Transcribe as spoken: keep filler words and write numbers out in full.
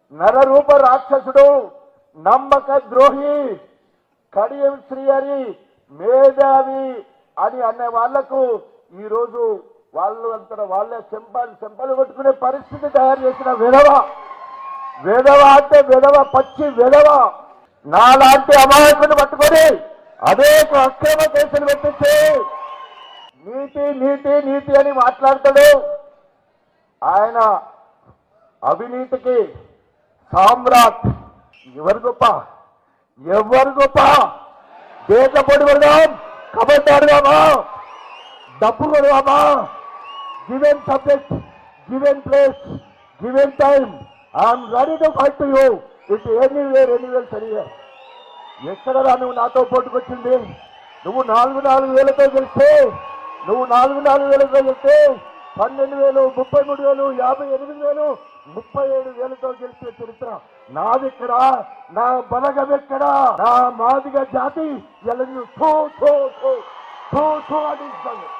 నరరూప రాక్షసుడు, నమ్మక ద్రోహి, కడియం శ్రీ అని మేధావి అని అనే వాళ్లకు ఈరోజు వాళ్ళు అంతా వాళ్ళే చెంపలు చెంపలు కొట్టుకునే పరిస్థితి తయారు చేసిన విధవ విధవ అంటే విధవ పచ్చి విధవ నాలాంటి అమాయకుని పట్టుకొని అనేక అక్రమ కేసులు పెట్టించి నీతి నీతి నీతి అని మాట్లాడతాడు. ఆయన అవినీతికి సామ్రాట్. ఎవరు గొప్ప ఎవరు గొప్ప? దేశ పొడి కొడదాం, కబడ్డాడుదామా, డబ్బు కొడదామా, given subject, given place, given time, I'm ready to fight to you it anywhere anywhere సరిగా. ఎక్కడరా నువ్వు నాతో పోటుకొచ్చింది? నువ్వు నాలుగు నాలుగు వేలతో గెలిస్తే నువ్వు నాలుగు నాలుగు వేలతో గెలిస్తే పన్నెండు వేలు ముప్పై మూడు వేలు యాభై ఎనిమిది వేలు ముప్పై ఏడు వేలతో గెలిచే చరిత్ర నాదెక్కడా? నా బలగం ఎక్కడా? నా మాదిగ జాతి ఎలా థూ థూ థూ థూ థూ అని